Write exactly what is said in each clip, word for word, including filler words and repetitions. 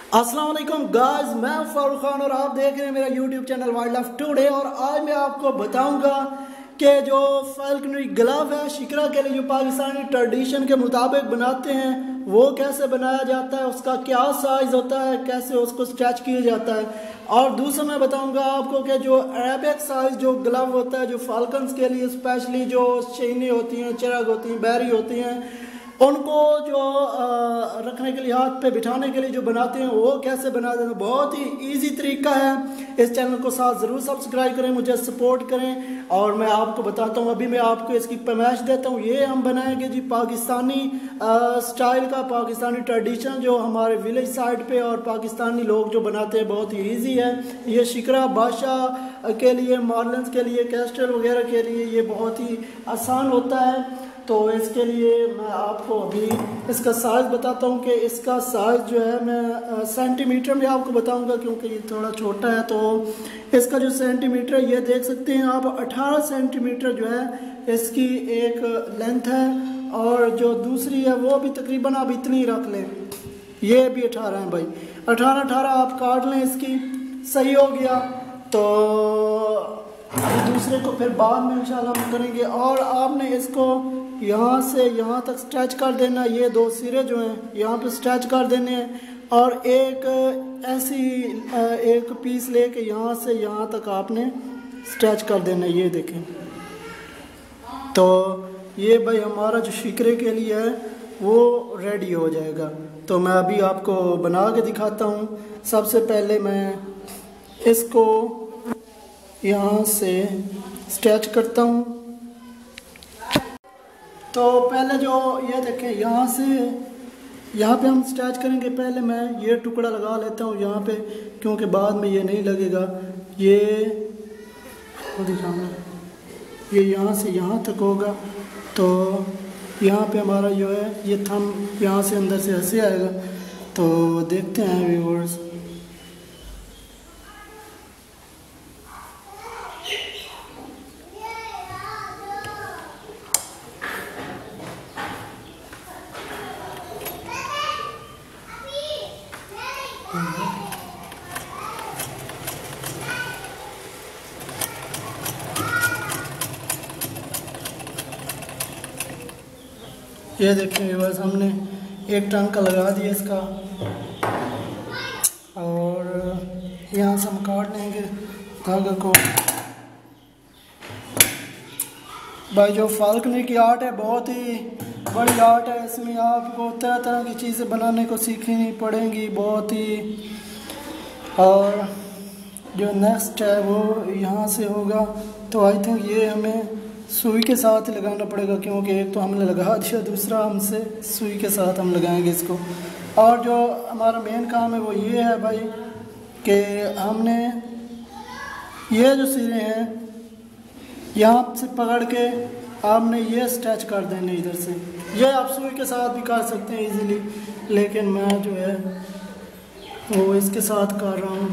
अस्सलाम वालेकुम गाइस, मैं फारूक खान और आप देख रहे हैं मेरा YouTube channel wildlife today. और आज मैं आपको बताऊंगा कि जो फाल्कनरी ग्लव है शिकरा के लिए जो पाकिस्तानी ट्रेडिशन के मुताबिक बनाते हैं वो कैसे बनाया जाता है, उसका क्या साइज होता है, कैसे उसको स्ट्रेच किया जाता है। और दूसरा मैं बताऊंगा आपको कि जो अरेबिक साइज जो ग्लव होता है जो फाल्कन्स के लिए स्पेशली जो चैनी होती हैं, चिराग होती हैं, बैरी होती हैं, उनको जो आ, रखने के लिए हाथ पे बिठाने के लिए जो बनाते हैं वो कैसे बनाते हैं, बहुत ही इजी तरीका है। इस चैनल को साथ ज़रूर सब्सक्राइब करें, मुझे सपोर्ट करें। और मैं आपको बताता हूँ, अभी मैं आपको इसकी पैमाइश देता हूँ। ये हम बनाएंगे जी पाकिस्तानी आ, स्टाइल का, पाकिस्तानी ट्रेडिशन जो हमारे विलेज साइड पे और पाकिस्तानी लोग जो बनाते हैं, बहुत ही ईजी है। ये शिकरा बादशाह के लिए, मॉडल्स के लिए, कैस्टल वगैरह के लिए ये बहुत ही आसान होता है। तो इसके लिए मैं आपको अभी इसका साइज़ बताता हूँ कि इसका साइज़ जो है मैं सेंटीमीटर में आपको बताऊँगा, क्योंकि ये थोड़ा छोटा है। तो इसका जो सेंटीमीटर है ये देख सकते हैं आप, अठारह सेंटीमीटर जो है इसकी एक लेंथ है, और जो दूसरी है वो भी तकरीबन आप इतनी रख लें। ये भी अठारह है भाई, अठारह अठारह आप काट लें, इसकी सही हो गया। तो दूसरे को फिर बाद में इंशाल्लाह हम करेंगे। और आपने इसको यहाँ से यहाँ तक स्ट्रेच कर देना, ये दो सिरे जो हैं यहाँ पे स्ट्रेच कर देने हैं, और एक ऐसी एक पीस लेके यहाँ से यहाँ तक आपने स्ट्रेच कर देना। ये देखें, तो ये भाई हमारा जो शिकरे के लिए है वो रेडी हो जाएगा। तो मैं अभी आपको बना के दिखाता हूँ। सबसे पहले मैं इसको यहाँ से स्ट्रेच करता हूँ। तो पहले जो ये देखें, यहाँ से यहाँ पे हम स्ट्रेच करेंगे। पहले मैं ये टुकड़ा लगा लेता हूँ यहाँ पे, क्योंकि बाद में ये नहीं लगेगा। ये दिखाना, ये यहाँ से यहाँ तक होगा। तो यहाँ पे हमारा जो है ये थम यहाँ से अंदर से ऐसे आएगा। तो देखते हैं व्यूअर्स, ये देखिए बस हमने एक टांका लगा दिया इसका, और यहाँ से हम काट लेंगे धागे को। भाई जो फाल्कनरी की आर्ट है बहुत ही बड़ी आर्ट है, इसमें आपको तरह तरह की चीज़ें बनाने को सीखनी पड़ेंगी बहुत ही। और जो नेक्स्ट है वो यहाँ से होगा। तो आई थिंक ये हमें सुई के साथ ही लगाना पड़ेगा, क्योंकि एक तो हमने लगा दिया, दूसरा हमसे सुई के साथ हम लगाएंगे इसको। और जो हमारा मेन काम है वो ये है भाई कि हमने ये जो सिरे हैं यहाँ से पकड़ के आपने ये स्ट्रेच कर देने इधर से। ये आप सुई के साथ भी कर सकते हैं इजीली, लेकिन मैं जो है वो इसके साथ कर रहा हूँ।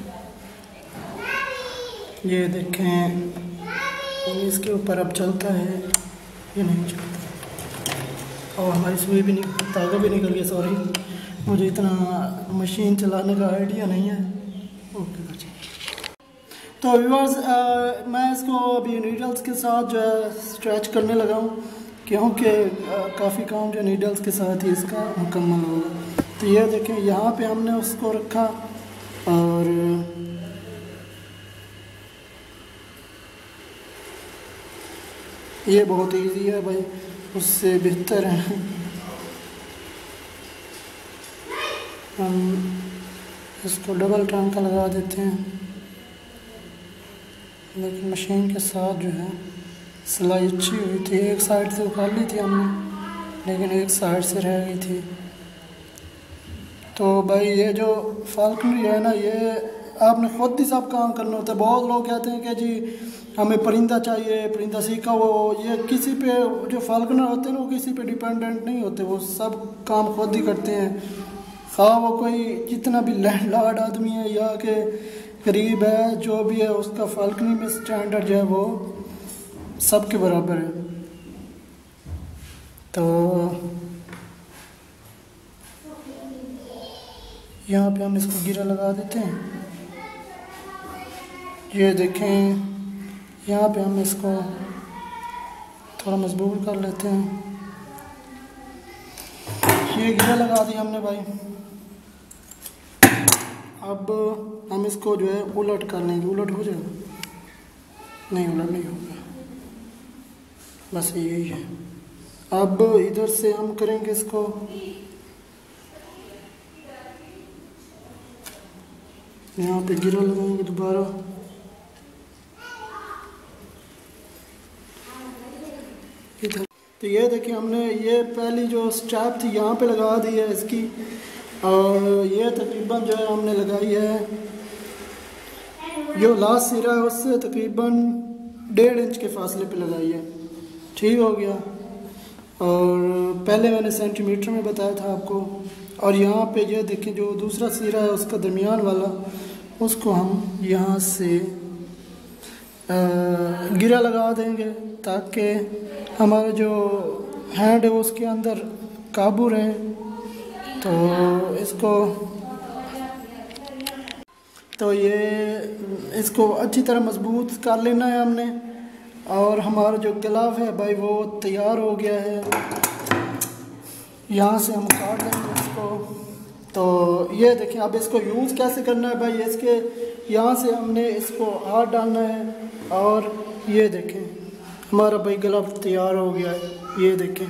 ये देखें, इसके ऊपर अब चलता है, ये नहीं चलता। और हमारी सुई भी निकल, धागा भी निकल गया। सॉरी, मुझे इतना मशीन चलाने का आइडिया नहीं है। ओके तो व्यूअर्स, मैं इसको अभी नीडल्स के साथ जो है स्ट्रेच करने लगा हूँ, क्योंकि काफ़ी काम जो नीडल्स के साथ ही इसका मुकम्मल होगा। तो ये देखें, यहाँ पे हमने उसको रखा, और ये बहुत इजी है भाई, उससे बेहतर है। हम इसको डबल टांका लगा देते हैं, लेकिन मशीन के साथ जो है सिलाई अच्छी हुई थी। एक साइड से उखाड़ ली थी हमने, लेकिन एक साइड से रह गई थी। तो भाई ये जो फाल्कनरी है ना, ये आपने खुद ही सब काम करना होता है। बहुत लोग कहते हैं कि जी हमें परिंदा चाहिए, परिंदा सीखा वो, ये किसी पे, जो फाल्कनर होते हैं ना वो किसी पे डिपेंडेंट नहीं होते, वो सब काम खुद ही करते हैं। हाँ, वो कोई जितना भी लैंडलॉर्ड आदमी है या के गरीब है, जो भी है, उसका फाल्कनरी में स्टैंडर्ड जो है वो सबके बराबर है। तो यहाँ पे हम इसको गिरा लगा देते हैं। ये देखें, यहाँ पे हम इसको थोड़ा मजबूत कर लेते हैं। ये गिरा लगा दिया हमने भाई। अब हम इसको जो है उलट कर लेंगे। उलट हो जाएगा? नहीं, उलट नहीं होगा, बस यही है। अब इधर से हम करेंगे इसको, यहाँ पे गिरा लगाएंगे दोबारा। इधर तो ये देखिए, हमने ये पहली जो स्ट्रैप थी यहाँ पे लगा दी है इसकी, और ये तकरीबन जो है हमने लगाई है, जो लास्ट सिरा है उससे तकरीबन डेढ़ इंच के फासले पे लगाई है। ठीक हो गया। और पहले मैंने सेंटीमीटर में बताया था आपको। और यहाँ पे ये देखें, जो दूसरा सिरा है उसका दरमियान वाला, उसको हम यहाँ से आ, गिरा लगा देंगे ताकि हमारा जो हैंड है उसके अंदर काबू रहे। तो इसको तो ये इसको अच्छी तरह मजबूत कर लेना है हमने। और हमारा जो ग्लव है भाई वो तैयार हो गया है। यहाँ से हम काट लेंगे इसको। तो ये देखें, अब इसको यूज़ कैसे करना है भाई, इसके यहाँ से हमने इसको हाथ डालना है। और ये देखें, हमारा भाई ग्लव तैयार हो गया है। ये देखें,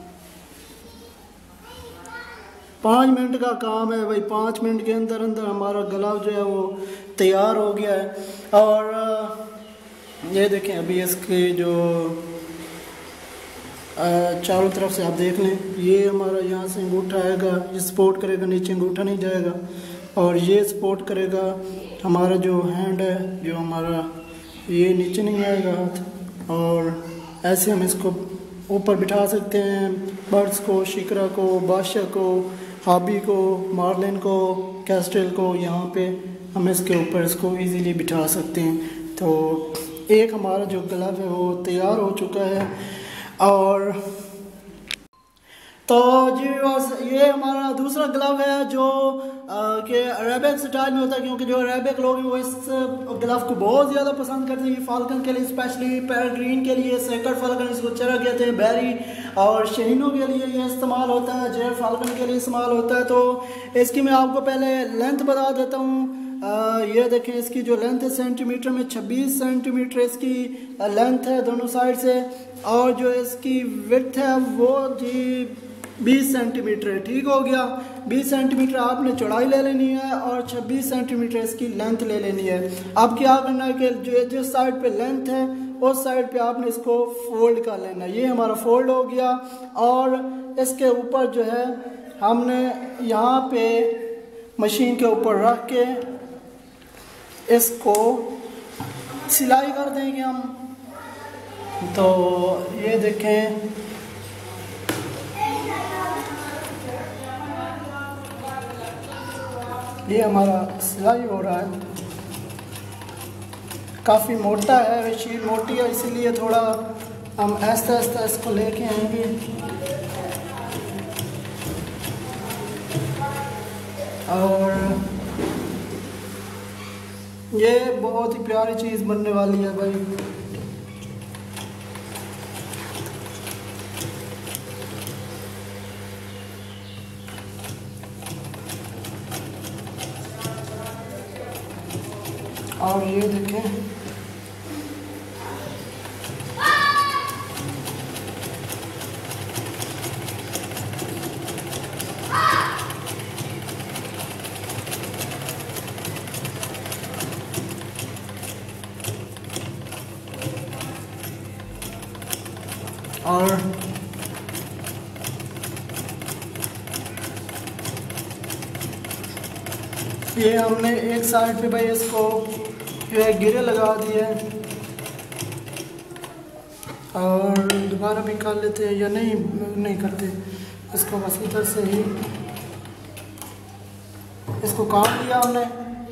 पाँच मिनट का काम है भाई। पाँच मिनट के अंदर अंदर हमारा ग्लव जो है वो तैयार हो गया है। और ये देखें, अभी इसके जो चारों तरफ से आप देख लें, ये हमारा यहाँ से अंगूठा आएगा, ये सपोर्ट करेगा, नीचे अंगूठा नहीं जाएगा। और ये सपोर्ट करेगा हमारा जो हैंड है, जो हमारा ये नीचे नहीं आएगा हाथ। और ऐसे हम इसको ऊपर बिठा सकते हैं। बर्ड्स को, शिकरा को, बादशाह को, हाबी को, मार्लिन को, कैस्ट्रेल को, यहाँ पे हम इसके ऊपर इसको इजीली बिठा सकते हैं। तो एक हमारा जो ग्लव है वो तैयार हो चुका है। और तो जी बस ये हमारा दूसरा ग्लव है जो कि अरेबिक स्टाइल में होता है, क्योंकि जो अरेबिक लोग हैं वो इस ग्लव को बहुत ज़्यादा पसंद करते हैं। फाल्कन के लिए, स्पेशली पैराग्रीन के लिए, सेकंड फाल्कन इसको चरा कहते हैं, बैरी और शहीनों के लिए ये इस्तेमाल होता है, जेर फाल्कन के लिए इस्तेमाल होता है। तो इसकी मैं आपको पहले लेंथ बता देता हूँ। आ, ये देखें, इसकी जो लेंथ है सेंटीमीटर में छब्बीस सेंटीमीटर इसकी लेंथ है दोनों साइड से। और जो इसकी विड्थ है वो जी बीस सेंटीमीटर है। ठीक हो गया। बीस सेंटीमीटर आपने चौड़ाई ले लेनी है और छब्बीस सेंटीमीटर इसकी लेंथ ले लेनी है। अब क्या करना है कि जो जिस साइड पे लेंथ है उस साइड पे आपने इसको फोल्ड कर लेना है। ये हमारा फोल्ड हो गया। और इसके ऊपर जो है हमने यहाँ पे मशीन के ऊपर रख के इसको सिलाई कर देंगे हम। तो ये देखें, ये हमारा सिलाई हो रहा है। काफ़ी मोटा है, शीट मोटी है, इसीलिए थोड़ा हम आहिस्ता आहिस्ता इसको लेके आएंगे। और ये बहुत ही प्यारी चीज़ बनने वाली है भाई। और ये देखें, और ये हमने एक साइड पे भाई इसको जो है गिरे लगा दिए और दोबारा भी कर लेते हैं या नहीं नहीं करते इसको, बस इधर से ही इसको काट दिया हमने।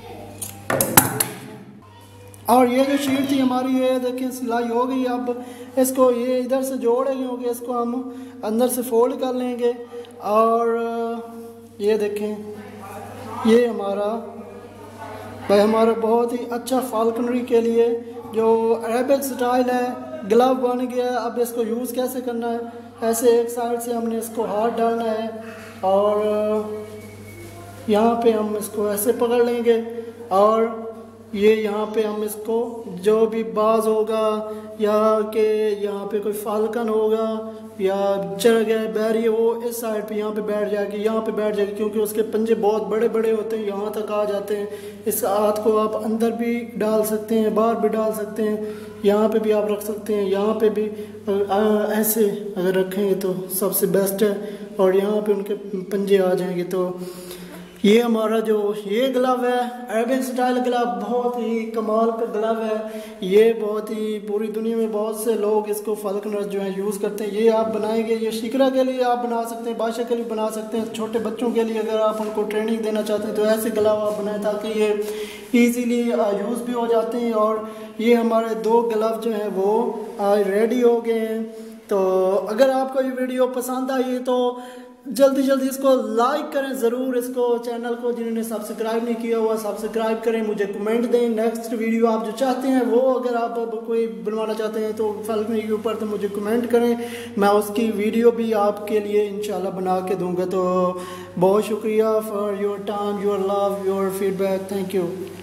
और ये जो शीट थी हमारी, ये देखिए सिलाई हो गई। अब इसको ये इधर से जोड़ेंगे, क्योंकि इसको हम अंदर से फोल्ड कर लेंगे। और ये देखें, ये हमारा भाई हमारा बहुत ही अच्छा फाल्कनरी के लिए जो अरेबिक स्टाइल है ग्लव बन गया है। अब इसको यूज़ कैसे करना है, ऐसे एक साइड से हमने इसको हाथ डालना है और यहाँ पे हम इसको ऐसे पकड़ लेंगे और ये यहाँ पे हम इसको जो भी बाज होगा या कि यहाँ पे कोई फाल्कन होगा या चढ़ गया बैरी वो इस साइड पे यहाँ पे बैठ जाएगी, यहाँ पे बैठ जाएगी क्योंकि उसके पंजे बहुत बड़े बड़े होते हैं, यहाँ तक आ जाते हैं। इस हाथ को आप अंदर भी डाल सकते हैं, बाहर भी डाल सकते हैं, यहाँ पे भी आप रख सकते हैं, यहाँ पे भी आ, ऐसे अगर रखेंगे तो सबसे बेस्ट है और यहाँ पे उनके पंजे आ जाएंगे। तो ये हमारा जो ये ग्लव है अरेबिक स्टाइल ग्लव बहुत ही कमाल का ग्लव है। ये बहुत ही पूरी दुनिया में बहुत से लोग इसको फाल्कनर्स जो है यूज़ करते हैं। ये आप बनाएंगे, ये शिकरा के लिए आप बना सकते हैं, बादशाह के लिए बना सकते हैं, छोटे बच्चों के लिए अगर आप उनको ट्रेनिंग देना चाहते हैं तो ऐसे ग्लव आप बनाएं ताकि ये ईजीली यूज़ भी हो जाते हैं। और ये हमारे दो ग्लव जो हैं वो रेडी हो गए हैं। तो अगर आपको ये वीडियो पसंद आई तो जल्दी जल्दी इसको लाइक करें ज़रूर, इसको चैनल को जिन्होंने सब्सक्राइब नहीं किया हुआ सब्सक्राइब करें, मुझे कमेंट दें नेक्स्ट वीडियो आप जो चाहते हैं वो अगर आप कोई बनवाना चाहते हैं तो फाल्कनरी के ऊपर तो मुझे कमेंट करें, मैं उसकी वीडियो भी आपके लिए इंशाल्लाह बना के दूंगा। तो बहुत शुक्रिया for your time, your love, your feedback, thank you.